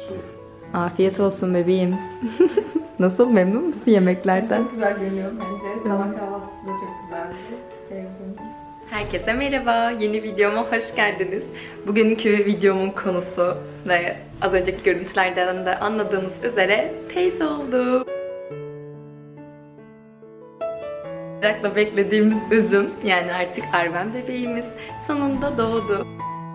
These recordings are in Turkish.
Afiyet olsun bebeğim. Nasıl, memnun musun yemeklerden? Çok güzel görünüyor bence. Sabah kahvaltısı da çok güzeldi. Sevdim. Herkese merhaba. Yeni videoma hoş geldiniz. Bugünkü videomun konusu ve az önceki görüntülerden de anladığınız üzere teyze oldum. Merakla beklediğimiz üzüm, yani artık Arven bebeğimiz sonunda doğdu.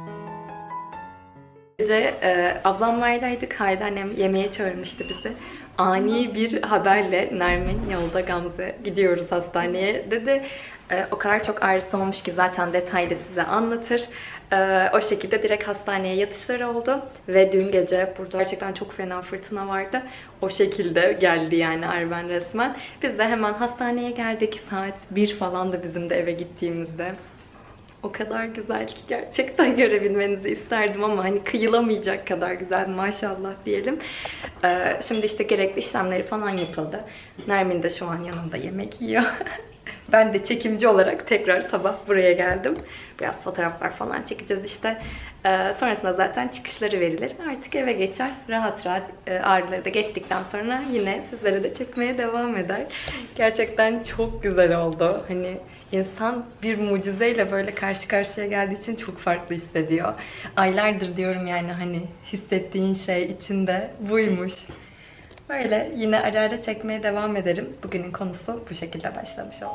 Gece ablamlardaydık. Haydi annem yemeğe çağırmıştı bizi. Ani bir haberle Nermin yolda Gamze gidiyoruz hastaneye dedi. O kadar çok ağrısı olmuş ki zaten detaylı size anlatır. O şekilde direkt hastaneye yatışları oldu. Ve dün gece burada gerçekten çok fena fırtına vardı. O şekilde geldi yani Arven resmen. Biz de hemen hastaneye geldik. Saat 1 falan da bizim de eve gittiğimizde. O kadar güzel ki gerçekten görebilmenizi isterdim ama hani kıyılamayacak kadar güzel, maşallah diyelim. Şimdi işte gerekli işlemleri falan yapıldı. Nermin de şu an yanımda yemek yiyor. Ben de çekimci olarak tekrar sabah buraya geldim. Biraz fotoğraflar falan çekeceğiz işte. Sonrasında zaten çıkışları verilir. Artık eve geçer. Rahat rahat ağrıları da geçtikten sonra yine sizlere de çekmeye devam eder. Gerçekten çok güzel oldu. Hani insan bir mucizeyle böyle karşı karşıya geldiği için çok farklı hissediyor. Aylardır diyorum yani hani hissettiğin şey içinde buymuş. Böyle yine ara ara çekmeye devam ederim. Bugünün konusu bu şekilde başlamış oldu.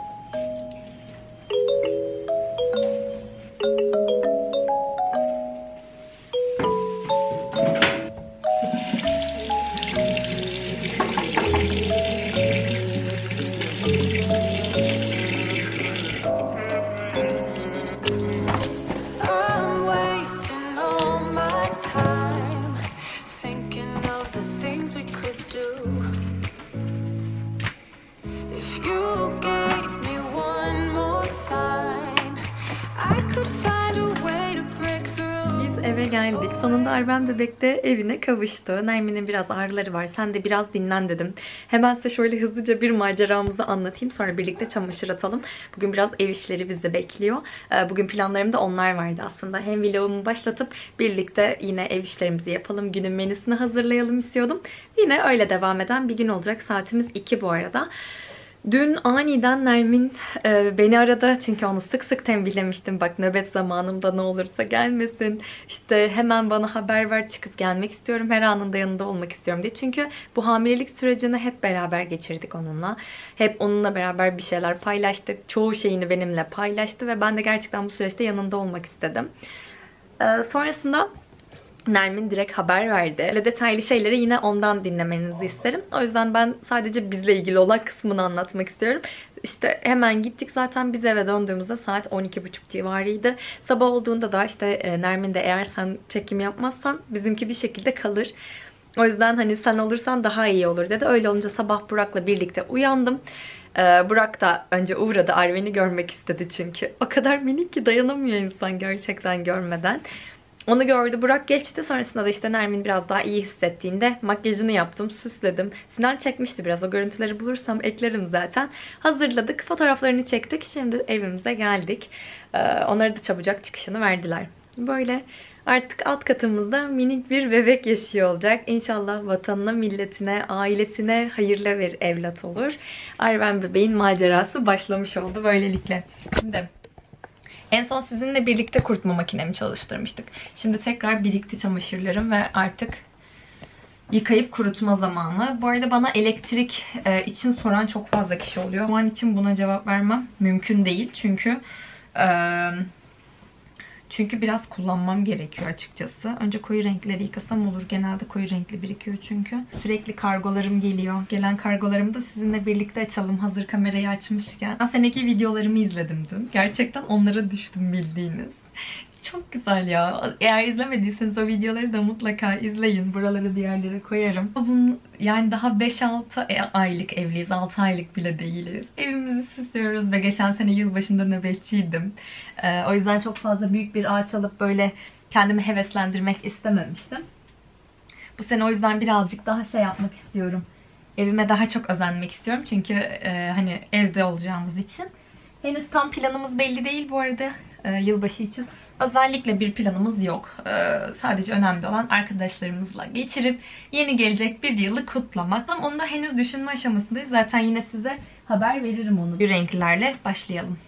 Eve geldik. Sonunda Arven bebek de evine kavuştu. Nermin'in biraz ağrıları var. Sen de biraz dinlen dedim. Hemen size şöyle hızlıca bir maceramızı anlatayım. Sonra birlikte çamaşır atalım. Bugün biraz ev işleri bizi bekliyor. Bugün planlarımda onlar vardı aslında. Hem vlogumu başlatıp birlikte yine ev işlerimizi yapalım. Günün menüsünü hazırlayalım istiyordum. Yine öyle devam eden bir gün olacak. Saatimiz 2 bu arada. Dün aniden Nermin beni aradı çünkü onu sık sık tembihlemiştim. Bak nöbet zamanımda ne olursa gelmesin. İşte hemen bana haber ver, çıkıp gelmek istiyorum. Her anında yanında olmak istiyorum diye. Çünkü bu hamilelik sürecini hep beraber geçirdik onunla. Hep onunla beraber bir şeyler paylaştık. Çoğu şeyini benimle paylaştı ve ben de gerçekten bu süreçte yanında olmak istedim. Sonrasında Nermin direkt haber verdi. Öyle detaylı şeyleri yine ondan dinlemenizi isterim. O yüzden ben sadece bizle ilgili olan kısmını anlatmak istiyorum. İşte hemen gittik, zaten biz eve döndüğümüzde saat 12.30 civarıydı. Sabah olduğunda da işte Nermin de eğer sen çekim yapmazsan bizimki bir şekilde kalır. O yüzden hani sen olursan daha iyi olur dedi. Öyle olunca sabah Burak'la birlikte uyandım. Burak da önce uğradı. Arven'i görmek istedi çünkü. O kadar minik ki dayanamıyor insan gerçekten görmeden. Onu gördü, Burak geçti. Sonrasında da işte Nermin biraz daha iyi hissettiğinde makyajını yaptım, süsledim. Sinan çekmişti biraz. O görüntüleri bulursam eklerim zaten. Hazırladık, fotoğraflarını çektik. Şimdi evimize geldik. Onlara da çabucak çıkışını verdiler. Böyle artık alt katımızda minik bir bebek yaşıyor olacak. İnşallah vatanına, milletine, ailesine hayırlı bir evlat olur. Arven bebeğin macerası başlamış oldu böylelikle. Şimdi en son sizinle birlikte kurutma makinemi çalıştırmıştık. Şimdi tekrar birikti çamaşırlarım ve artık yıkayıp kurutma zamanı. Bu arada bana elektrik için soran çok fazla kişi oluyor. Şu an için buna cevap vermem mümkün değil. Çünkü biraz kullanmam gerekiyor açıkçası. Önce koyu renkleri yıkasam olur. Genelde koyu renkli birikiyor çünkü. Sürekli kargolarım geliyor. Gelen kargolarımı da sizinle birlikte açalım. Hazır kamerayı açmışken. Seneki videolarımı izledim dün. Gerçekten onlara düştüm bildiğiniz. Çok güzel ya. Eğer izlemediyseniz o videoları da mutlaka izleyin. Buraları bir yerlere koyarım. Bunun yani daha 5-6 aylık evliyiz. 6 aylık bile değiliz. Evimizi süslüyoruz ve geçen sene yılbaşında nöbetçiydim. O yüzden çok fazla büyük bir ağaç alıp böyle kendimi heveslendirmek istememiştim. Bu sene o yüzden birazcık daha şey yapmak istiyorum. Evime daha çok özenmek istiyorum. Çünkü hani evde olacağımız için. Henüz tam planımız belli değil bu arada. yılbaşı için özellikle bir planımız yok. Sadece önemli olan arkadaşlarımızla geçirip yeni gelecek bir yılı kutlamak. Onu da henüz düşünme aşamasındayız. Zaten yine size haber veririm onu. Bir renklerle başlayalım.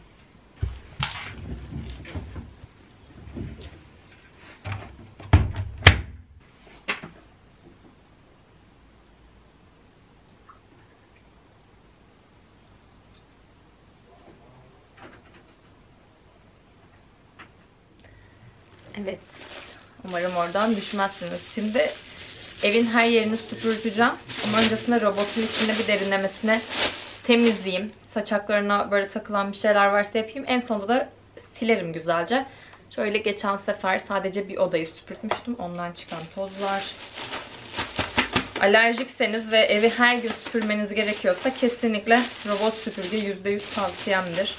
Evet. Umarım oradan düşmezsiniz. Şimdi evin her yerini süpürteceğim. Ama öncesinde robotun içinde bir derinlemesine temizleyeyim. Saçaklarına böyle takılan bir şeyler varsa yapayım. En sonunda da silerim güzelce. Şöyle geçen sefer sadece bir odayı süpürtmüştüm. Ondan çıkan tozlar. Alerjikseniz ve evi her gün süpürmeniz gerekiyorsa kesinlikle robot süpürge %100 tavsiyemdir.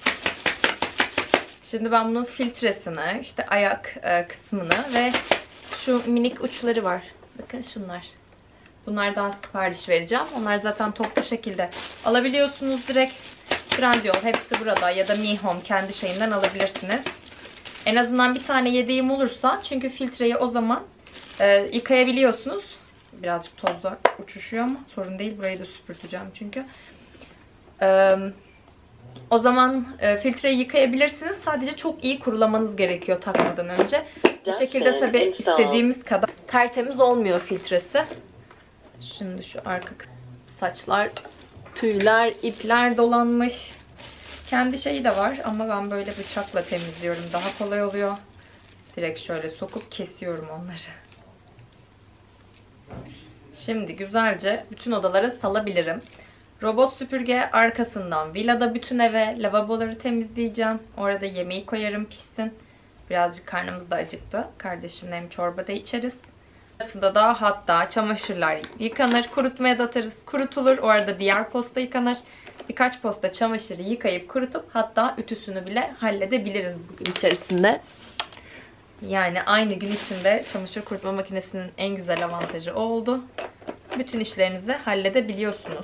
Şimdi ben bunun filtresini, işte ayak kısmını ve şu minik uçları var. Bakın şunlar. Bunlardan sipariş vereceğim. Onlar zaten toplu şekilde alabiliyorsunuz direkt. Trendyol hepsi burada ya da Mi Home kendi şeyinden alabilirsiniz. En azından bir tane yedeğim olursa, çünkü filtreyi o zaman yıkayabiliyorsunuz. Birazcık tozlar uçuşuyor ama sorun değil. Burayı da süpürteceğim çünkü. O zaman filtreyi yıkayabilirsiniz. Sadece çok iyi kurulamanız gerekiyor takmadan önce. Bu şekilde tabii istediğimiz kadar tertemiz olmuyor filtresi. Şimdi şu arka saçlar, tüyler, ipler dolanmış. Kendi şeyi de var ama ben böyle bıçakla temizliyorum. Daha kolay oluyor. Direkt şöyle sokup kesiyorum onları. Şimdi güzelce bütün odalara salabilirim. Robot süpürge arkasından villada bütün eve lavaboları temizleyeceğim. Orada yemeği koyarım pişsin. Birazcık karnımız da acıktı. Kardeşimle hem çorba da içeriz. Arasında da hatta çamaşırlar yıkanır. Kurutmaya da atarız. Kurutulur. Orada diğer posta yıkanır. Birkaç posta çamaşırı yıkayıp kurutup hatta ütüsünü bile halledebiliriz bugün içerisinde. Yani aynı gün içinde çamaşır kurutma makinesinin en güzel avantajı o oldu. Bütün işlerinizi halledebiliyorsunuz.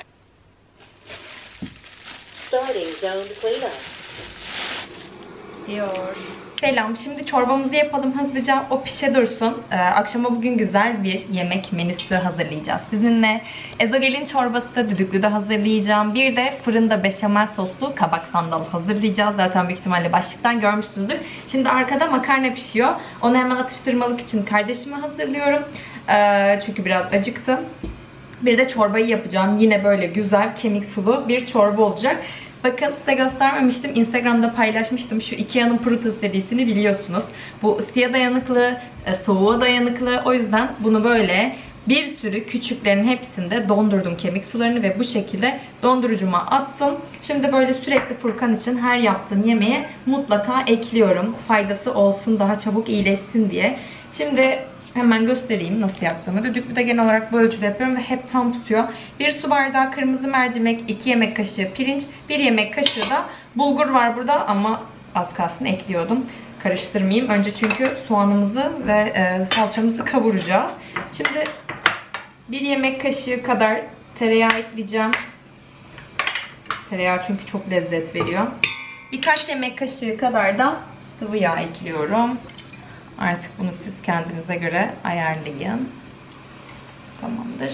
Diyor. Selam. Şimdi çorbamızı yapalım hızlıca. O pişe dursun. Akşama bugün güzel bir yemek menüsü hazırlayacağız sizinle. Ezogelin çorbası da düdüklü de hazırlayacağım. Bir de fırında beşamel soslu kabak sandal hazırlayacağız. Zaten büyük ihtimalle başlıktan görmüşsünüzdür. Şimdi arkada makarna pişiyor. Onu hemen atıştırmalık için kardeşime hazırlıyorum. Çünkü biraz acıktım. Bir de çorbayı yapacağım. Yine böyle güzel kemik sulu bir çorba olacak. Bakın size göstermemiştim. Instagram'da paylaşmıştım. Şu Ikea'nın Pruta serisini biliyorsunuz. Bu ısıya dayanıklı, soğuğa dayanıklı. O yüzden bunu böyle bir sürü küçüklerin hepsinde dondurdum kemik sularını ve bu şekilde dondurucuma attım. Şimdi böyle sürekli Furkan için her yaptığım yemeğe mutlaka ekliyorum. Faydası olsun, daha çabuk iyileşsin diye. Şimdi hemen göstereyim nasıl yaptığımı. Düdüklü de genel olarak bu ölçüde yapıyorum ve hep tam tutuyor. 1 su bardağı kırmızı mercimek, 2 yemek kaşığı pirinç, 1 yemek kaşığı da bulgur var burada ama az kalsın ekliyordum. Karıştırmayayım. Önce çünkü soğanımızı ve salçamızı kavuracağız. Şimdi 1 yemek kaşığı kadar tereyağı ekleyeceğim. Tereyağı çünkü çok lezzet veriyor. Birkaç yemek kaşığı kadar da sıvı yağ ekliyorum. Artık bunu siz kendinize göre ayarlayın. Tamamdır.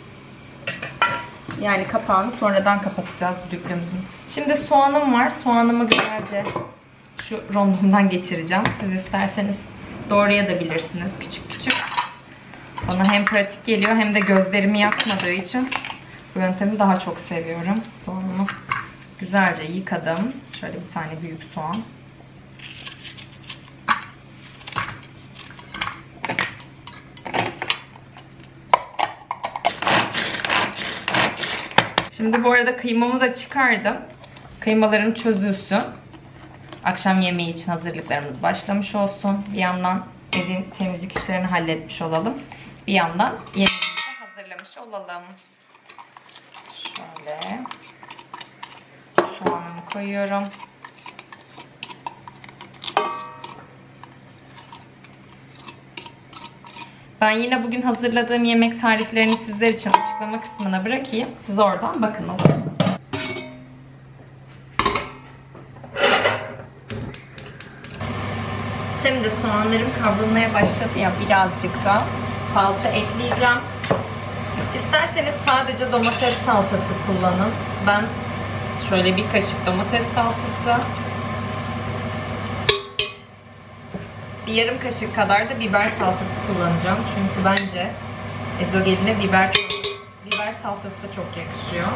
Yani kapağını sonradan kapatacağız düdüklümüzün. Şimdi soğanım var. Soğanımı güzelce şu rondomdan geçireceğim. Siz isterseniz doğrayabilirsiniz küçük küçük. Bana hem pratik geliyor hem de gözlerimi yakmadığı için bu yöntemi daha çok seviyorum. Soğanımı güzelce yıkadım. Şöyle bir tane büyük soğan. Şimdi bu arada kıymamı da çıkardım. Kıymalarım çözülsün. Akşam yemeği için hazırlıklarımız başlamış olsun. Bir yandan evin temizlik işlerini halletmiş olalım. Bir yandan yemeğimizi de hazırlamış olalım. Şöyle soğanımı koyuyorum. Ben yine bugün hazırladığım yemek tariflerini sizler için açıklama kısmına bırakayım. Siz oradan bakın olur. Şimdi soğanlarım kavrulmaya başladı ya, birazcık da salça ekleyeceğim. İsterseniz sadece domates salçası kullanın. Ben şöyle bir kaşık domates salçası, bir yarım kaşık kadar da biber salçası kullanacağım. Çünkü bence ezogeline biber salçası da çok yakışıyor.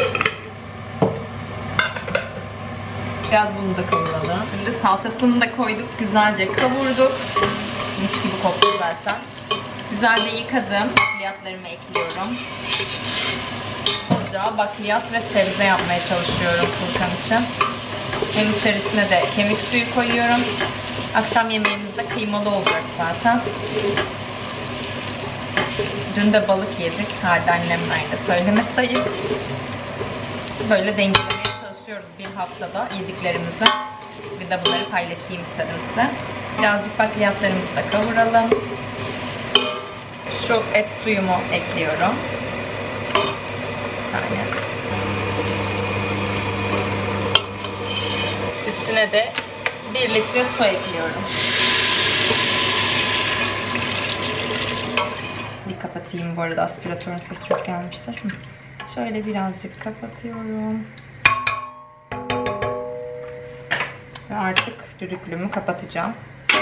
Biraz bunu da kavuralım. Şimdi salçasını da koyduk, güzelce kavurduk. Mis gibi koktu zaten. Güzelce yıkadım. Bakliyatlarımı ekliyorum. Ocağa bakliyat ve sebze yapmaya çalışıyorum Furkan için. Hem içerisine de kemik suyu koyuyorum. Akşam yemeğimizde kıymalı olacak zaten. Dün de balık yedik. Hadi annemler de söyleme sayın. Böyle dengelemeye çalışıyoruz bir haftada yediklerimizi. Bir de bunları paylaşayım istedim size. Birazcık bakliyatlarımızı da kavuralım. Şu et suyumu ekliyorum. Bir tane. Üstüne de 1 litre su ekliyorum. Bir kapatayım, bu arada aspiratörün sesi çok gelmiştir. Şöyle birazcık kapatıyorum. Ve artık düdüklümü kapatacağım.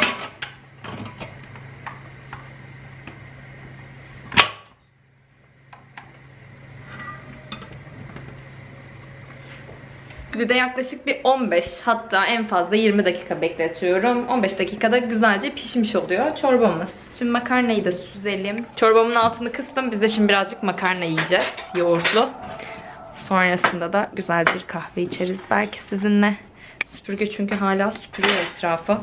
Bir de yaklaşık bir 15, hatta en fazla 20 dakika bekletiyorum. 15 dakikada güzelce pişmiş oluyor çorbamız. Şimdi makarnayı da süzelim. Çorbamın altını kıstım. Biz de şimdi birazcık makarna yiyeceğiz. Yoğurtlu. Sonrasında da güzel bir kahve içeriz belki sizinle. Süpürge çünkü hala süpürüyor etrafı.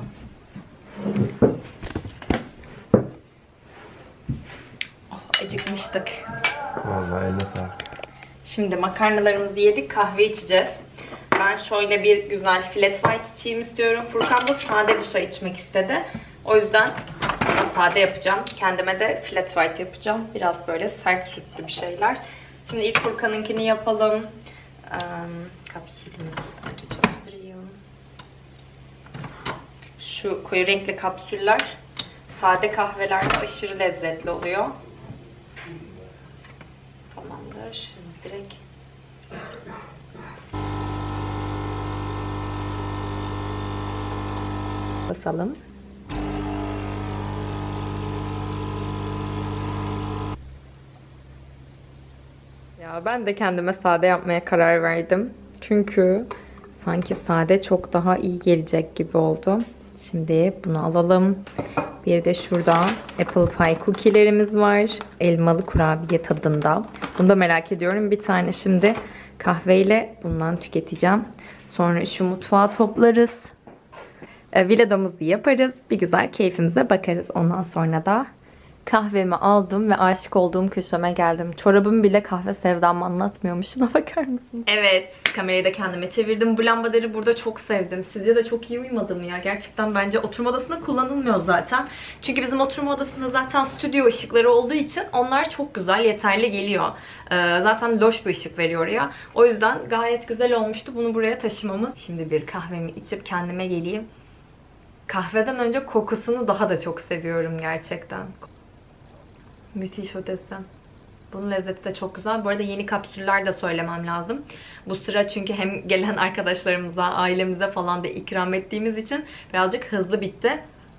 Oh, acıkmıştık. Vallahi eline sağlık. Şimdi makarnalarımızı yedik, kahve içeceğiz. Ben şöyle bir güzel flat white içeyim istiyorum. Furkan da sade bir şey içmek istedi. O yüzden buna sade yapacağım. Kendime de flat white yapacağım. Biraz böyle sert sütlü bir şeyler. Şimdi ilk Furkan'ınkini yapalım. Kapsülümüzü önce çalıştırayım. Şu koyu renkli kapsüller sade kahvelerde aşırı lezzetli oluyor. Tamamdır. Şimdi direkt basalım. Ya ben de kendime sade yapmaya karar verdim. Çünkü sanki sade çok daha iyi gelecek gibi oldu. Şimdi bunu alalım. Bir de şurada apple pie cookie'lerimiz var. Elmalı kurabiye tadında. Bunu da merak ediyorum. Bir tane şimdi kahveyle bundan tüketeceğim. Sonra şu mutfağa toplarız. Villadamızı yaparız. Bir güzel keyfimize bakarız. Ondan sonra da kahvemi aldım ve aşık olduğum köşeme geldim. Çorabımı bile kahve sevdamı anlatmıyormuş. Şuna bakar mısın? Evet. Kamerayı da kendime çevirdim. Bu lambaları burada çok sevdim. Sizce de çok iyi uyumadı mı ya? Gerçekten bence oturma odasında kullanılmıyor zaten. Çünkü bizim oturma odasında zaten stüdyo ışıkları olduğu için onlar çok güzel, yeterli geliyor. Zaten loş bir ışık veriyor ya. O yüzden gayet güzel olmuştu. Bunu buraya taşımamız. Şimdi bir kahvemi içip kendime geleyim. Kahveden önce kokusunu daha da çok seviyorum gerçekten. Müthiş ötesi. Bunun lezzeti de çok güzel. Bu arada yeni kapsüller de söylemem lazım. Bu sıra çünkü hem gelen arkadaşlarımıza, ailemize falan da ikram ettiğimiz için birazcık hızlı bitti.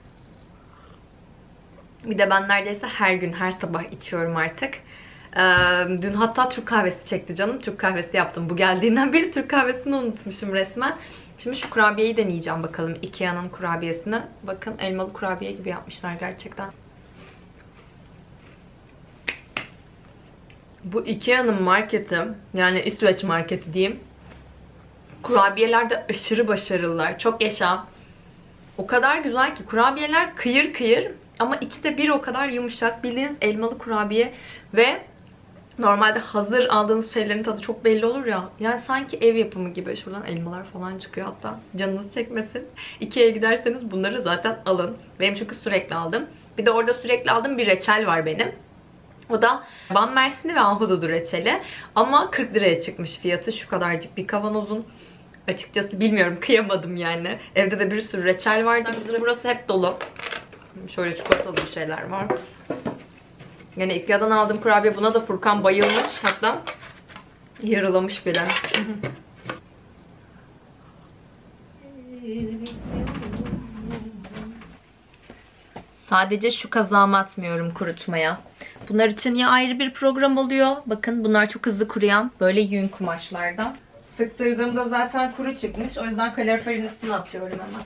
Bir de ben neredeyse her gün, her sabah içiyorum artık. Dün hatta Türk kahvesi çekti canım. Türk kahvesi yaptım. Bu geldiğinden beri Türk kahvesini unutmuşum resmen. Şimdi şu kurabiyeyi deneyeceğim bakalım. Ikea'nın kurabiyesini. Bakın elmalı kurabiye gibi yapmışlar gerçekten. Bu Ikea'nın marketi, yani İsveç marketi diyeyim. Kurabiyelerde aşırı başarılılar. Çok yaşa. O kadar güzel ki kurabiyeler kıyır kıyır ama içi de bir o kadar yumuşak. Bildiğiniz elmalı kurabiye ve normalde hazır aldığınız şeylerin tadı çok belli olur ya. Yani sanki ev yapımı gibi. Şuradan elmalar falan çıkıyor hatta. Canınız çekmesin. Ikea'ya giderseniz bunları zaten alın. Benim çünkü sürekli aldım. Bir de orada sürekli aldığım bir reçel var benim. O da Van Mersini ve Ahududu reçeli. Ama 40 liraya çıkmış fiyatı. Şu kadarcık bir kavanozun. Açıkçası bilmiyorum, kıyamadım yani. Evde de bir sürü reçel vardı. Burası hep dolu. Şöyle çikolatalı bir şeyler var. Yani Ikea'dan aldığım kurabiye, buna da Furkan bayılmış. Hatta yarılamış bile. Sadece şu kazağımı atmıyorum kurutmaya. Bunlar için ya ayrı bir program oluyor. Bakın bunlar çok hızlı kuruyan böyle yün kumaşlardan. Sıktırdığımda zaten kuru çıkmış. O yüzden kaloriferin üstüne atıyorum hemen.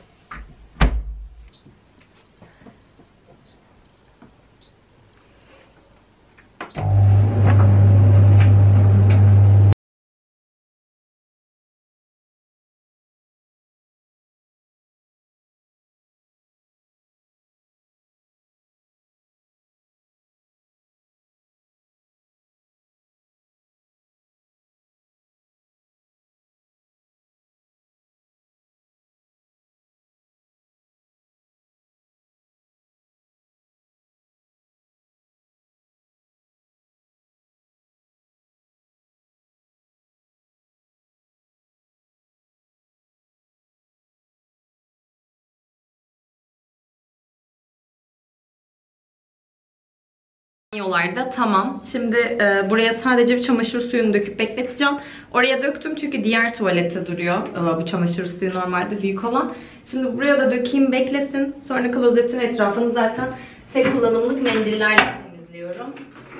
Banyolarda tamam. Şimdi buraya sadece bir çamaşır suyunu döküp bekleteceğim. Oraya döktüm çünkü diğer tuvalette duruyor. Bu çamaşır suyu normalde büyük olan. Şimdi buraya da dökeyim, beklesin. Sonra klozetin etrafını zaten tek kullanımlık mendillerle temizliyorum.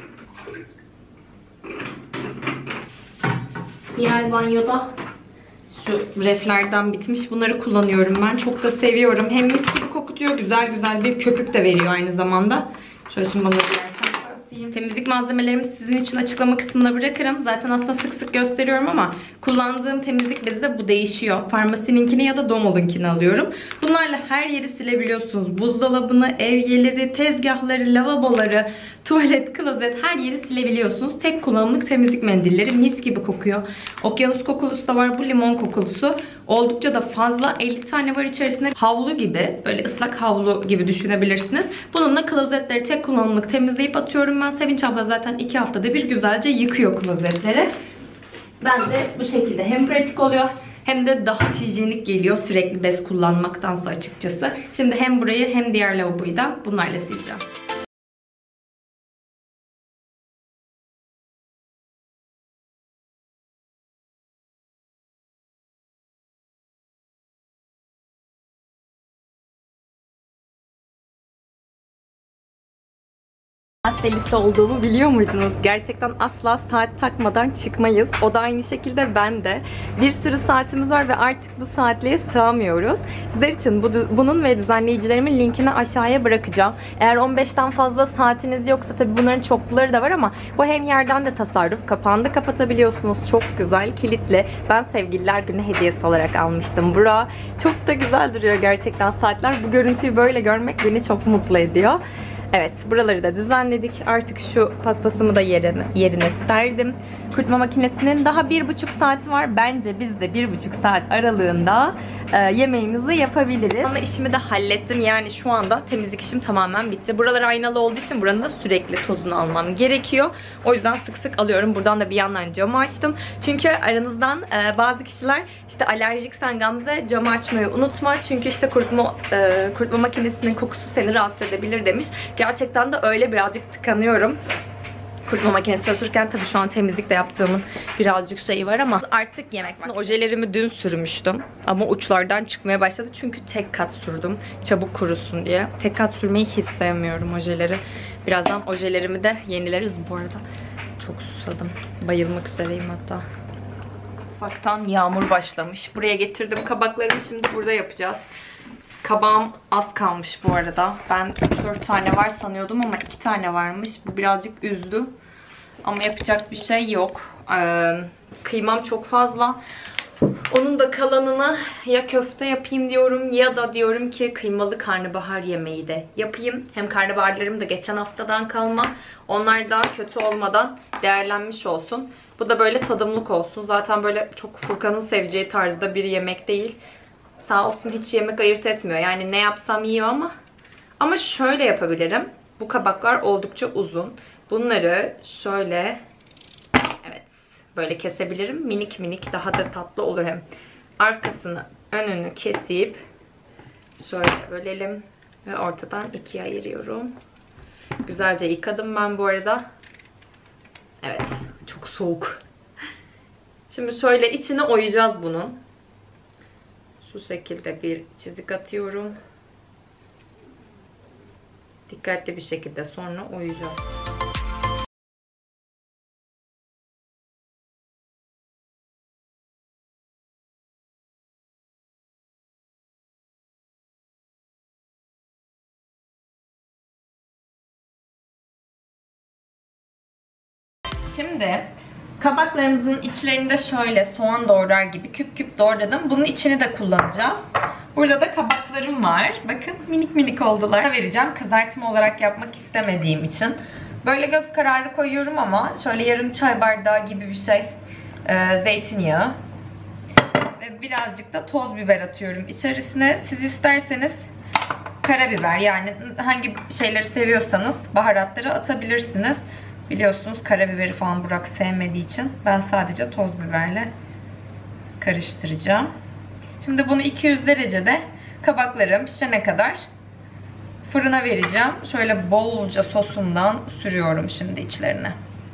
Diğer banyoda şu reflerden bitmiş. Bunları kullanıyorum ben. Çok da seviyorum. Hem mis gibi kokutuyor. Güzel güzel bir köpük de veriyor aynı zamanda. Şöyle şimdi bana diğer temizlik malzemelerimi sizin için açıklama kısmına bırakırım. Zaten aslında sık sık gösteriyorum ama kullandığım temizlik bezi de bu değişiyor. Farmasininkini ya da Domol'unkini alıyorum. Bunlarla her yeri silebiliyorsunuz. Buzdolabını, evyeleri, tezgahları, lavaboları, tuvalet, klozet, her yeri silebiliyorsunuz. Tek kullanımlık temizlik mendilleri mis gibi kokuyor. Okyanus kokulusu da var. Bu limon kokulusu. Oldukça da fazla. 50 tane var içerisinde. Havlu gibi. Böyle ıslak havlu gibi düşünebilirsiniz. Bununla klozetleri tek kullanımlık temizleyip atıyorum ben. Sevinç abla zaten 2 haftada bir güzelce yıkıyor klozetleri. Ben de bu şekilde hem pratik oluyor hem de daha hijyenik geliyor sürekli bez kullanmaktansa açıkçası. Şimdi hem burayı hem diğer lavaboyu da bunlarla sileceğim. Delisi olduğumu biliyor muydunuz? Gerçekten asla saat takmadan çıkmayız. O da aynı şekilde ben de. Bir sürü saatimiz var ve artık bu saatliğe sığamıyoruz. Sizler için bunun ve düzenleyicilerimin linkini aşağıya bırakacağım. Eğer 15'ten fazla saatiniz yoksa tabii bunların çokluları da var ama bu hem yerden de tasarruf. Kapağını da kapatabiliyorsunuz. Çok güzel, kilitli. Ben sevgililer günü hediyesi olarak almıştım. Bura çok da güzel duruyor gerçekten saatler. Bu görüntüyü böyle görmek beni çok mutlu ediyor. Evet, buraları da düzenledik. Artık şu paspasımı da yerine serdim. Kurutma makinesinin daha 1,5 saati var. Bence biz de 1,5 saat aralığında yemeğimizi yapabiliriz. Ama işimi de hallettim. Yani şu anda temizlik işim tamamen bitti. Buralar aynalı olduğu için buranın da sürekli tozunu almam gerekiyor. O yüzden sık sık alıyorum. Buradan da bir yandan camı açtım. Çünkü aranızdan bazı kişiler işte alerjiksen Gamze camı açmayı unutma. Çünkü işte kurutma makinesinin kokusu seni rahatsız edebilir demiş. Gerçekten de öyle, birazcık tıkanıyorum. Kurutma makinesi çalışırken tabii şu an temizlikte yaptığımın birazcık şeyi var ama artık yemek var. Ojelerimi dün sürmüştüm ama uçlardan çıkmaya başladı çünkü tek kat sürdüm çabuk kurusun diye. Tek kat sürmeyi hiç sevmiyorum ojeleri. Birazdan ojelerimi de yenileriz bu arada. Çok susadım. Bayılmak üzereyim hatta. Ufaktan yağmur başlamış. Buraya getirdim kabaklarımı, şimdi burada yapacağız. Kabağım az kalmış bu arada. Ben 4 tane var sanıyordum ama 2 tane varmış. Bu birazcık üzdü. Ama yapacak bir şey yok. Kıymam çok fazla. Onun da kalanını ya köfte yapayım diyorum ya da diyorum ki kıymalı karnabahar yemeği de yapayım. Hem karnabaharlarım da geçen haftadan kalma. Onlar da kötü olmadan değerlenmiş olsun. Bu da böyle tadımlık olsun. Zaten böyle çok Furkan'ın seveceği tarzda bir yemek değil. Sağ olsun hiç yemek ayırt etmiyor. Yani ne yapsam yiyor ama şöyle yapabilirim. Bu kabaklar oldukça uzun. Bunları şöyle, evet, böyle kesebilirim. Minik minik, daha da tatlı olur hem. arkasını, önünü kesip şöyle bölelim ve ortadan ikiye ayırıyorum. Güzelce yıkadım ben bu arada. Evet, çok soğuk. Şimdi şöyle içine oyacağız bunun. Şu şekilde bir çizik atıyorum. Dikkatli bir şekilde sonra oyacağız. Şimdi kabaklarımızın içlerinde şöyle soğan doğrar gibi küp küp doğradım. Bunun içini de kullanacağız. Burada da kabaklarım var. Bakın minik minik oldular. Vereceğim kızartma olarak yapmak istemediğim için. Böyle göz kararı koyuyorum ama şöyle yarım çay bardağı gibi bir şey zeytinyağı. Ve birazcık da toz biber atıyorum içerisine. Siz isterseniz karabiber, yani hangi şeyleri seviyorsanız baharatları atabilirsiniz. Biliyorsunuz karabiberi falan Burak sevmediği için ben sadece toz biberle karıştıracağım. Şimdi bunu 200 derecede kabaklarım pişene kadar fırına vereceğim. Şöyle bolca sosundan sürüyorum şimdi içlerine.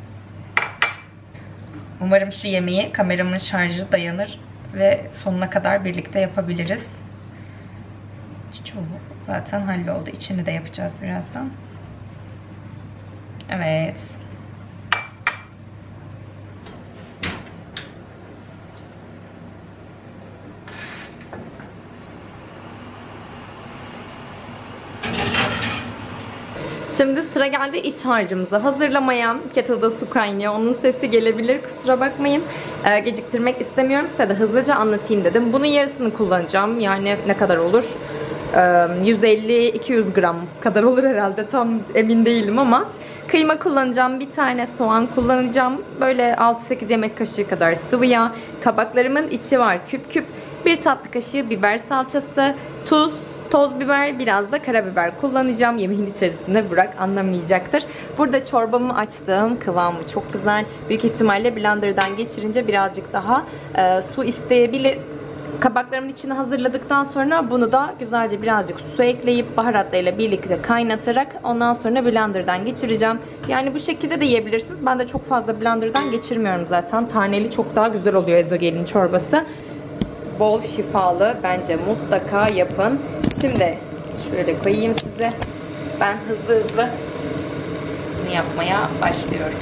Umarım şu yemeği kameramın şarjı dayanır ve sonuna kadar birlikte yapabiliriz. Çoğu zaten halloldu. İçini de yapacağız birazdan. Evet. Şimdi sıra geldi iç harcımızı hazırlamaya. Kettle'da su kaynıyor. Onun sesi gelebilir. Kusura bakmayın. Geciktirmek istemiyorum. Size de hızlıca anlatayım dedim. Bunun yarısını kullanacağım. Yani ne kadar olur? 150-200 gram kadar olur herhalde. Tam emin değilim ama. Kıyma kullanacağım. Bir tane soğan kullanacağım. Böyle 6-8 yemek kaşığı kadar sıvı yağ. Kabaklarımın içi var küp küp. 1 tatlı kaşığı biber salçası. Tuz. Toz biber, biraz da karabiber kullanacağım. Yemeğin içerisinde Burak anlamayacaktır. Burada çorbamı açtım. Kıvamı çok güzel. Büyük ihtimalle blenderdan geçirince birazcık daha su isteyebilir. Kabaklarımın içini hazırladıktan sonra bunu da güzelce birazcık su ekleyip baharatlarıyla birlikte kaynatarak ondan sonra blenderdan geçireceğim. Yani bu şekilde de yiyebilirsiniz. Ben de çok fazla blenderdan geçirmiyorum zaten. Taneli çok daha güzel oluyor ezogelin çorbası. Bol şifalı, bence mutlaka yapın. Şimdi şöyle koyayım size. Ben hızlı bunu yapmaya başlıyorum.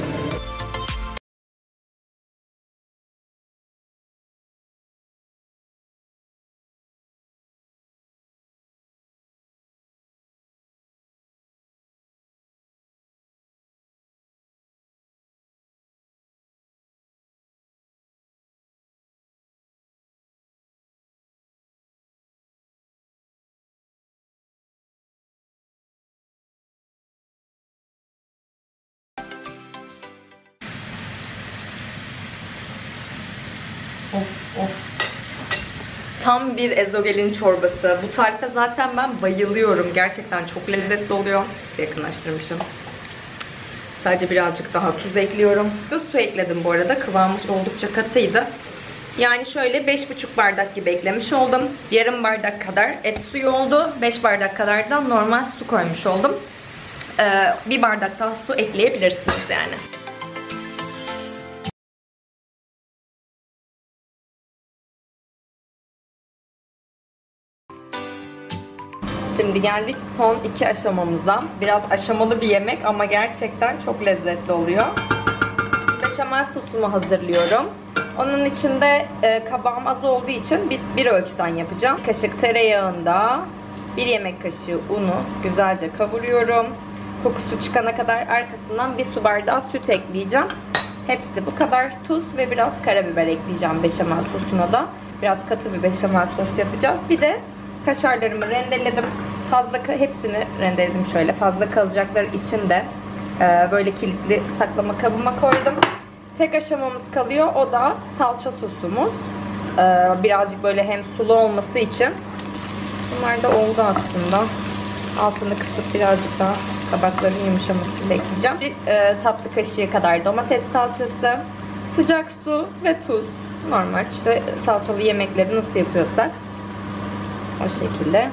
Of of. Tam bir ezogelin çorbası. Bu tarife zaten ben bayılıyorum. Gerçekten çok lezzetli oluyor. Yakınlaştırmışım. Sadece birazcık daha tuz ekliyorum. Su ekledim bu arada. Kıvamı oldukça katıydı. Yani şöyle 5,5 bardak gibi eklemiş oldum. Yarım bardak kadar et suyu oldu. 5 bardak kadar da normal su koymuş oldum. 1 bardak daha su ekleyebilirsiniz yani. Şimdi geldik son 2 aşamamıza. Biraz aşamalı bir yemek ama gerçekten çok lezzetli oluyor. Beşamel sosumu hazırlıyorum. Onun içinde kabağım az olduğu için bir ölçüden yapacağım. Bir kaşık tereyağında 1 yemek kaşığı unu güzelce kavuruyorum. Kokusu çıkana kadar arkasından 1 su bardağı süt ekleyeceğim. Hepsi bu kadar. Tuz ve biraz karabiber ekleyeceğim beşamel sosuna da. Biraz katı bir beşamel sos yapacağız. Bir de kaşarlarımı rendeledim. Hepsini rendeledim şöyle. Fazla kalacaklar için de böyle kilitli saklama kabıma koydum. Tek aşamamız kalıyor. O da salça sosumuz. Birazcık böyle hem sulu olması için. Bunlar da oldu aslında. Altını kısıp birazcık daha kabakların yumuşamasını bekleyeceğim. Bir tatlı kaşığı kadar domates salçası, sıcak su ve tuz. Normal işte salçalı yemekleri nasıl yapıyorsak o şekilde.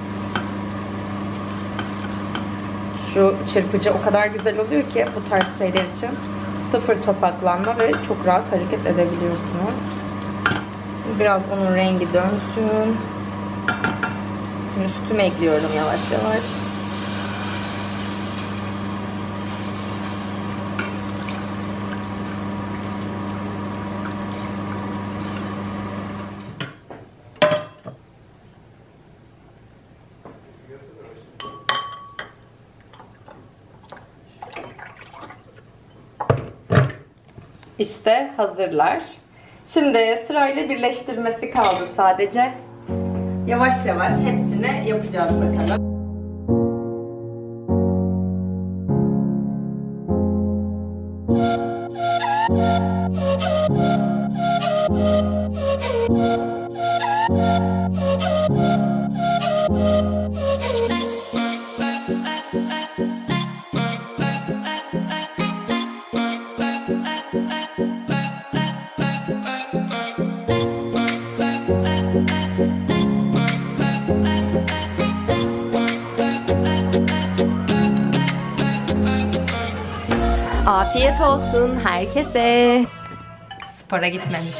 Şu çırpıcı o kadar güzel oluyor ki bu tarz şeyler için. Sıfır topaklanma ve çok rahat hareket edebiliyorsunuz. Biraz onun rengi dönsün. Şimdi sütümü ekliyorum yavaş yavaş. İşte hazırlar. Şimdi sırayla birleştirmesi kaldı sadece. Yavaş yavaş hepsini yapacağız bakalım. Afiyet olsun herkese. Spora gitmemiş.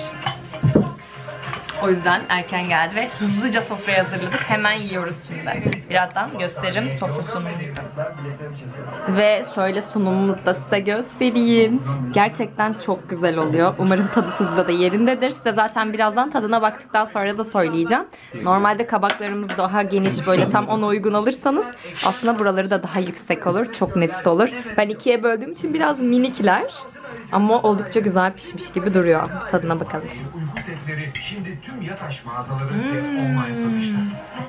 O yüzden erken geldi ve hızlıca sofrayı hazırladık. Hemen yiyoruz şimdi. Birazdan gösteririm sofra sunumumuzu. Ve şöyle sunumumuzu da size göstereyim. Gerçekten çok güzel oluyor. Umarım tadı tuzda da yerindedir. Size zaten birazdan tadına baktıktan sonra da söyleyeceğim. Normalde kabaklarımız daha geniş, böyle tam ona uygun alırsanız aslında buraları da daha yüksek olur. Çok nefis olur. Ben ikiye böldüğüm için biraz minikler. Ama oldukça güzel pişmiş gibi duruyor. Bir tadına bakalım. Uyku setleri şimdi tüm Yataş mağazaları ve online satışta.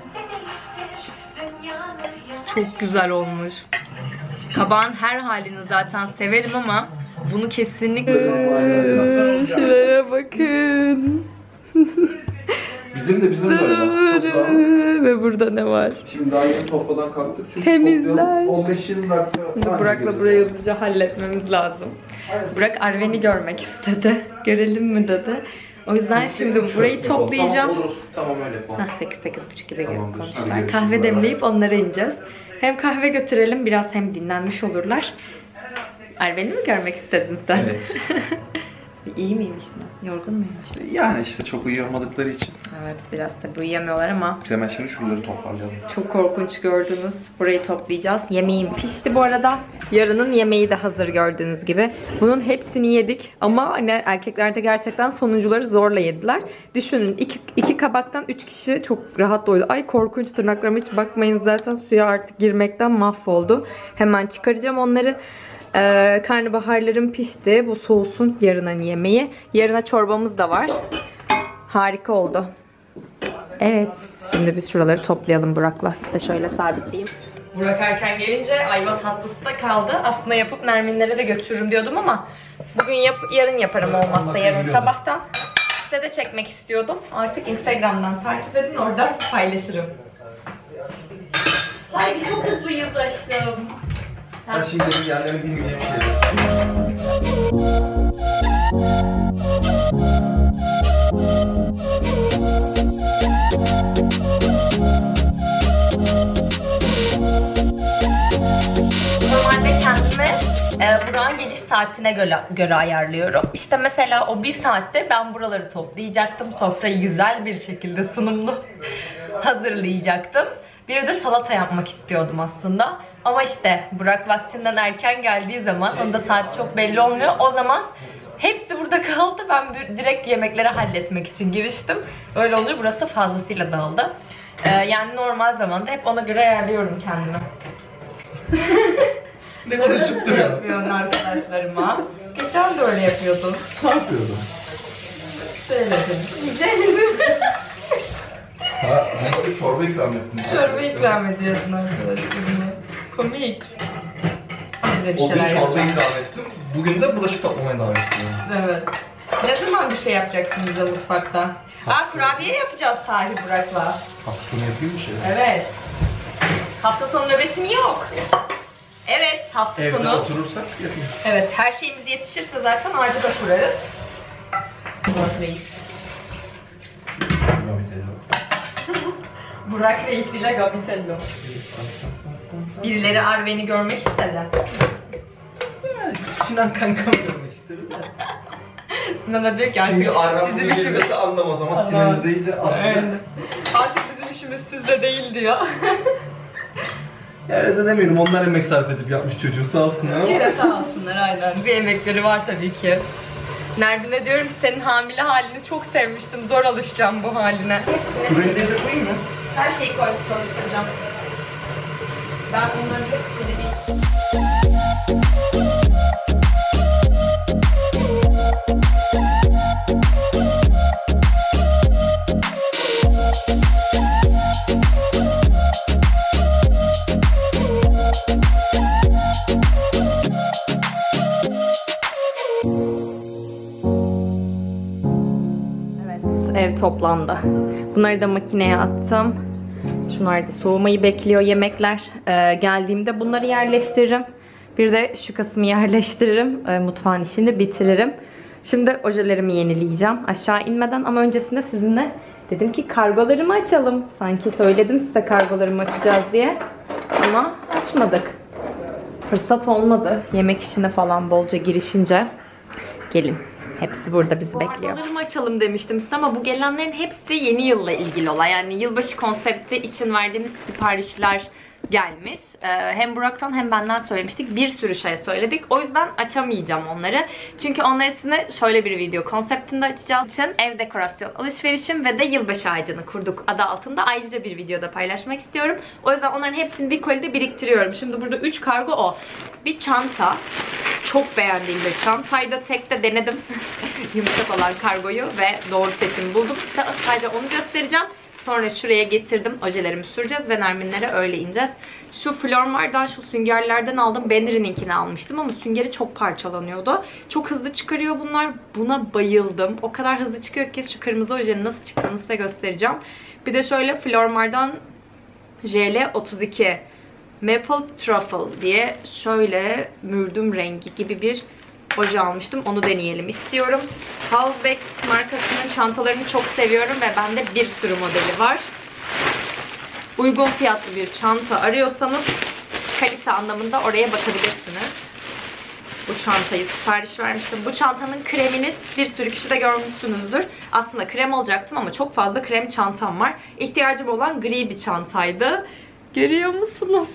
Çok güzel olmuş. Kabağın her halini zaten severim ama bunu kesinlikle... Şuraya bakın. Bizim de öyle. Ve burada ne var? Şimdi daha yeni sofradan kalktık. Çünkü Temizler. 15-20 dakika. Burak'la burayı hızlıca halletmemiz lazım. Burak Arven'i görmek istedi. Görelim mi dedi. O yüzden şimdi burayı toplayacağım. Tamam öyle yapalım. 8-8.30 gibi Tamam, konuştular. Kahve demleyip onlara ineceğiz. Hem kahve götürelim, biraz hem dinlenmiş olurlar. Arven'i mi görmek istedin sen? Evet. İyi miymiş mi? Yorgun muymuş? Yani işte çok uyuyamadıkları için. Evet, biraz da uyuyamıyorlar ama Biz hemen şimdi şuraları toparlayalım. çok korkunç gördünüz. Burayı toplayacağız. Yemeğim pişti bu arada. Yarının yemeği de hazır gördüğünüz gibi. Bunun hepsini yedik ama hani erkekler de gerçekten sonuncuları zorla yediler. Düşünün iki kabaktan 3 kişi çok rahat doydu. Ay korkunç, tırnaklarıma hiç bakmayın, zaten suya artık girmekten mahvoldu. Hemen çıkaracağım onları. Karnabaharlarım pişti. Bu soğusun yarının yemeği. Yarına çorbamız da var. Harika oldu. Evet. Şimdi biz şuraları toplayalım Burak'la. Size şöyle sabitleyeyim. Burak erken gelince ayva tatlısı da kaldı. Aslında yapıp Nerminlere de götürürüm diyordum ama bugün yarın yaparım, olmazsa yarın sabahtan. Size de çekmek istiyordum. Artık Instagram'dan takip edin. Orada paylaşırım. Haydi çok hızlıyız aşkım. Sen şimdi yerlerini bilmeyeyim. Normalde kendimi Burak'ın geliş saatine göre ayarlıyorum. İşte mesela o bir saatte ben buraları toplayacaktım. Sofrayı güzel bir şekilde sunumlu hazırlayacaktım. Bir de salata yapmak istiyordum aslında. Ama işte Burak vaktinden erken geldiği zaman, onda saat çok belli olmuyor. O zaman hepsi burada kaldı. Ben direkt yemekleri halletmek için giriştim. Öyle olunca burası fazlasıyla dağıldı. Yani normal zamanda hep ona göre ayarlıyorum kendimi. Ne karışık duruyor. Yapıyorum arkadaşlarıma. Geçen de öyle yapıyordum. Ne yapıyordun? Söyledim. Yiyeceğim. Ha, ben de çorba ikram ettim. Çorba ikram ediyordun arkadaşlarıma. Komik. Bize bir O gün şeyler çorba yapacağım. ikram ettim. Bugün de bulaşık toplamaya davet ediyorum. Evet. Ne zaman bir şey yapacaksın bize mutfakta? Aa, kurabiye yapacağız sahi Burak'la. Hafta sonu yapayım bir şey. Evet. Hafta sonu nöbetim yok. Evet, hafta Evde sonu. oturursak yapayım. Evet, her şeyimiz yetişirse zaten ağacı da kurarız. Reis. Burak Reis ile Gabitello. Birileri Arven'i görmek istedi. Sinan kankam görmek istedim de. Sinan'a diyor ki Çünkü Arven bizim bunu işimiz... izlese anlamaz ama Sinan izleyince anlıyor. Artık bizim işimiz sizde değil diyor. Yani de demiyorum, onlar emek sarf edip yapmış çocuğu, sağ olsunlar ama. Yine sağ olsunlar, aynen. Bir emekleri var tabii ki. Nermin'e diyorum ki senin hamile halini çok sevmiştim. Zor alışacağım bu haline. Şu rendeyi de koyayım mı? Her şeyi koyup çalıştıracağım. Ben onların hepsini bir... Ev toplandı. Bunları da makineye attım. Şunlar da soğumayı bekliyor yemekler. Geldiğimde bunları yerleştiririm. Bir de şu kısmı yerleştiririm. Mutfağın işini bitiririm. Şimdi ojelerimi yenileyeceğim aşağı inmeden ama öncesinde sizinle dedim ki kargolarımı açalım. Sanki söyledim size kargolarımı açacağız diye. Ama açmadık. Fırsat olmadı. Yemek işine falan bolca girişince. Gelin. Hepsi burada bizi bekliyor. Kargolarımı açalım demiştim size ama bu gelenlerin hepsi yeni yılla ilgili olan. Yani yılbaşı konsepti için verdiğimiz siparişler gelmiş. Hem Burak'tan hem benden söylemiştik. Bir sürü şey söyledik. O yüzden açamayacağım onları. Çünkü onları size şöyle bir video konseptinde açacağız için ev dekorasyon alışverişim ve de yılbaşı ağacını kurduk adı altında ayrıca bir videoda paylaşmak istiyorum. O yüzden onların hepsini bir kolide biriktiriyorum. Şimdi burada 3 kargo o. Bir çanta. Çok beğendiğim bir çantaydı. Tek de denedim. Yumuşak olan kargoyu ve doğru seçim buldum. Sadece onu göstereceğim. Sonra şuraya getirdim. Ojelerimi süreceğiz ve Nerminlere öyle ineceğiz. Şu Flormar'dan, şu süngerlerden aldım. Bender'inkini almıştım ama süngeri çok parçalanıyordu. Çok hızlı çıkarıyor bunlar. Buna bayıldım. O kadar hızlı çıkıyor ki şu kırmızı ojenin nasıl çıktığını size göstereceğim. Bir de şöyle Flormar'dan JL32 Maple Truffle diye şöyle mürdüm rengi gibi bir oje almıştım. Onu deneyelim istiyorum. Halsbeck markasının çantalarını çok seviyorum ve bende bir sürü modeli var. Uygun fiyatlı bir çanta arıyorsanız kalite anlamında oraya bakabilirsiniz. Bu çantayı sipariş vermiştim. Bu çantanın kremini bir sürü kişi de görmüşsünüzdür. Aslında krem alacaktım ama çok fazla krem çantam var. İhtiyacım olan gri bir çantaydı. Görüyor musunuz?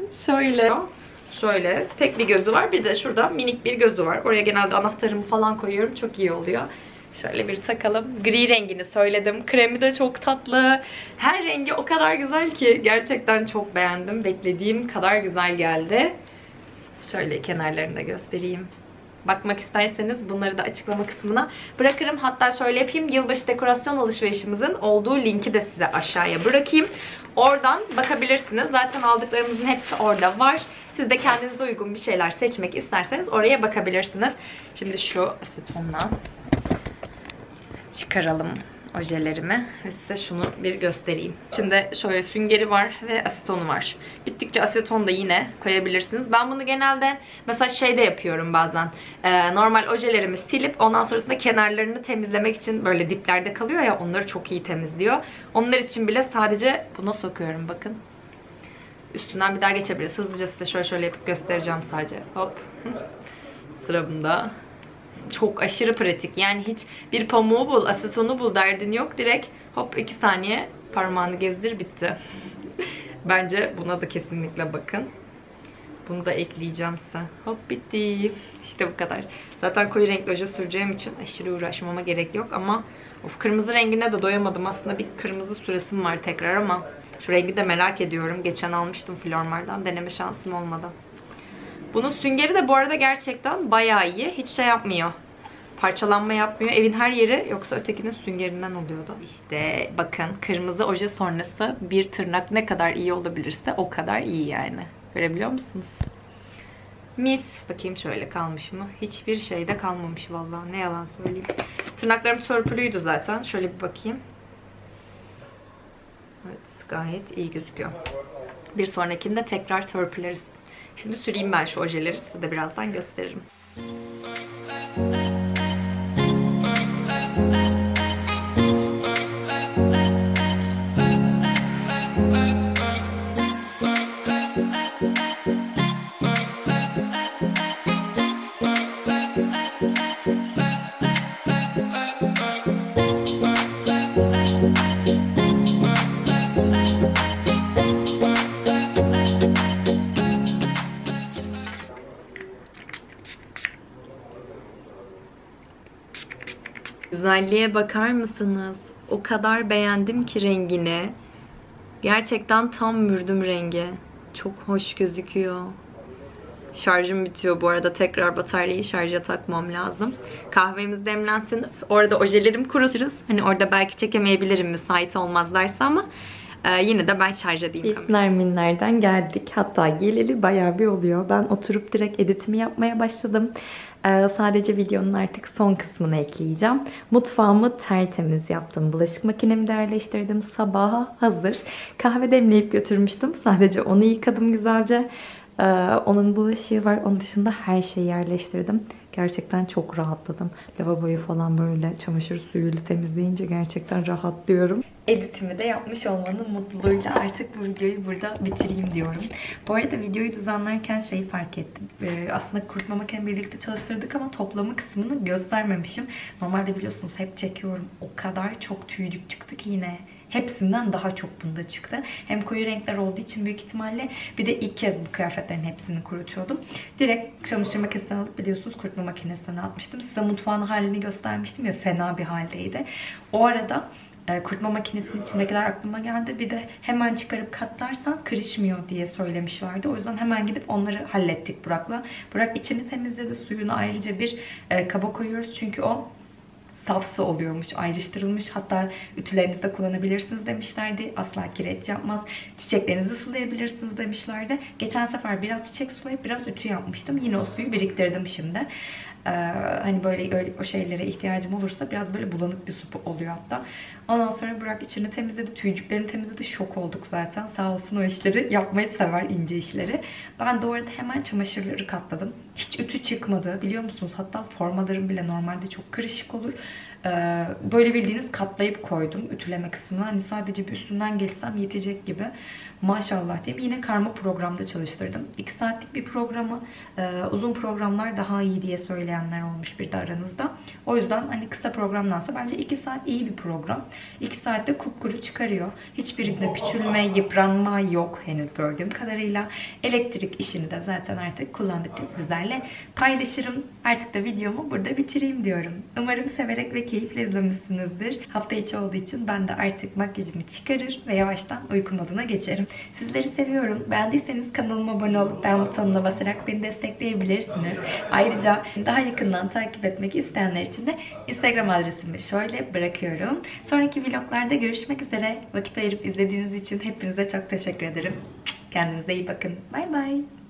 Şöyle tek bir gözü var. Bir de şurada minik bir gözü var. Oraya genelde anahtarımı falan koyuyorum. Çok iyi oluyor. Şöyle bir takalım. Gri rengini söyledim. Kremi de çok tatlı. Her rengi o kadar güzel ki. Gerçekten çok beğendim. Beklediğim kadar güzel geldi. Şöyle kenarlarını da göstereyim. Bakmak isterseniz bunları da açıklama kısmına bırakırım. Hatta şöyle yapayım. Yılbaşı dekorasyon alışverişimizin olduğu linki de size aşağıya bırakayım. Oradan bakabilirsiniz. Zaten aldıklarımızın hepsi orada var. Siz de kendinize uygun bir şeyler seçmek isterseniz oraya bakabilirsiniz. Şimdi şu asetonla çıkaralım ojelerimi ve size şunu bir göstereyim. İçinde şöyle süngeri var ve asetonu var. Bittikçe aseton da yine koyabilirsiniz. Ben bunu genelde mesela şeyde yapıyorum bazen. Normal ojelerimi silip ondan sonrasında kenarlarını temizlemek için böyle diplerde kalıyor ya, onları çok iyi temizliyor. Onlar için bile sadece buna sokuyorum bakın. Üstünden bir daha geçebiliriz. Hızlıca size şöyle yapıp göstereceğim sadece. Hop. Sıra bunda. Çok aşırı pratik. Yani hiç bir pamuğu bul, asetonu bul derdin yok. Direkt hop 2 saniye parmağını gezdir, bitti. Bence buna da kesinlikle bakın. Bunu da ekleyeceğim size. Hop bitti. İşte bu kadar. Zaten koyu renkli oje süreceğim için aşırı uğraşmama gerek yok ama of, kırmızı rengine de doyamadım. Aslında bir kırmızı süresim var tekrar ama şu rengi de merak ediyorum. Geçen almıştım Flormar'dan. Deneme şansım olmadı. Bunun süngeri de bu arada gerçekten bayağı iyi. Hiç şey yapmıyor. Parçalanma yapmıyor. Evin her yeri yoksa ötekinin süngerinden oluyordu. İşte bakın kırmızı oje sonrası bir tırnak ne kadar iyi olabilirse o kadar iyi yani. Görebiliyor musunuz? Mis. Bakayım şöyle kalmış mı? Hiçbir şeyde kalmamış vallahi. Ne yalan söyleyeyim. Tırnaklarım törpülüydü zaten. Şöyle bir bakayım. Evet, gayet iyi gözüküyor. Bir sonrakinde tekrar törpüleriz. Şimdi süreyim ben şu ojeleri. Size de birazdan gösteririm. Güzelliğe bakar mısınız? O kadar beğendim ki rengini. Gerçekten tam mürdüm rengi. Çok hoş gözüküyor. Şarjım bitiyor bu arada. Tekrar bataryayı şarja takmam lazım. Kahvemiz demlensin. Orada ojelerim kuruturuz. Hani orada belki çekemeyebilirim müsait olmazlarsa ama yine de ben şarj edeyim. Biz Nerminler'den geldik. Hatta geleli bayağı bir oluyor. Ben oturup direkt editimi yapmaya başladım. Sadece videonun artık son kısmını ekleyeceğim. Mutfağımı tertemiz yaptım. Bulaşık makinemi de yerleştirdim. Sabaha hazır. Kahve demleyip götürmüştüm. Sadece onu yıkadım güzelce. Onun bulaşığı var. Onun dışında her şeyi yerleştirdim. Gerçekten çok rahatladım. Lavaboyu falan böyle çamaşır suyuyla temizleyince gerçekten rahatlıyorum. Editimi de yapmış olmanın mutluluğuyla artık bu videoyu burada bitireyim diyorum. Bu arada videoyu düzenlerken şeyi fark ettim. Aslında kurutma makinemi birlikte çalıştırdık ama toplama kısmını göstermemişim. Normalde biliyorsunuz hep çekiyorum. O kadar çok tüycük çıktı ki yine. Hepsinden daha çok bunda çıktı. Hem koyu renkler olduğu için büyük ihtimalle, bir de ilk kez bu kıyafetlerin hepsini kurutuyordum. Direkt çamaşır makinesinden alıp biliyorsunuz kurutma makinesine atmıştım. Size mutfağın halini göstermiştim ya, fena bir haldeydi. O arada kurutma makinesinin içindekiler aklıma geldi. Bir de hemen çıkarıp katlarsan kırışmıyor diye söylemişlerdi. O yüzden hemen gidip onları hallettik Burak'la. Burak içini temizledi. Suyunu ayrıca bir kaba koyuyoruz. Çünkü o saf su oluyormuş, ayrıştırılmış. Hatta ütülerinizde kullanabilirsiniz demişlerdi. Asla kireç yapmaz. Çiçeklerinizi sulayabilirsiniz demişlerdi. Geçen sefer biraz çiçek sulayıp biraz ütü yapmıştım. Yine o suyu biriktirdim şimdi. Hani böyle öyle o şeylere ihtiyacım olursa biraz böyle bulanık bir su oluyor hatta. Ondan sonra Burak içini temizledi, tüycüklerini temizledi. Şok olduk zaten. Sağ olsun, o işleri yapmayı sever, ince işleri. Ben de orada hemen çamaşırları katladım. Hiç ütü çıkmadı biliyor musunuz? Hatta formalarım bile normalde çok kırışık olur. Böyle bildiğiniz katlayıp koydum ütüleme kısmına. Hani sadece bir üstünden geçsem yetecek gibi. Maşallah diyeyim. Yine karma programda çalıştırdım. 2 saatlik bir programı, uzun programlar daha iyi diye söyleyenler olmuş bir de aranızda. O yüzden hani kısa programdansa bence 2 saat iyi bir program. 2 saatte kupkuru çıkarıyor. Hiçbirinde küçülme, yıpranma yok henüz gördüğüm kadarıyla. Elektrik işini de zaten artık kullandıkça sizlerle paylaşırım. Artık da videomu burada bitireyim diyorum. Umarım severek ve keyifle izlemişsinizdir. Hafta içi olduğu için ben de artık makyajımı çıkarır ve yavaştan uyku moduna geçerim. Sizleri seviyorum. Beğendiyseniz kanalıma abone olup beğen butonuna basarak beni destekleyebilirsiniz. Ayrıca daha yakından takip etmek isteyenler için de Instagram adresimi şöyle bırakıyorum. Sonraki vloglarda görüşmek üzere. Vakit ayırıp izlediğiniz için hepinize çok teşekkür ederim. Kendinize iyi bakın. Bay bay.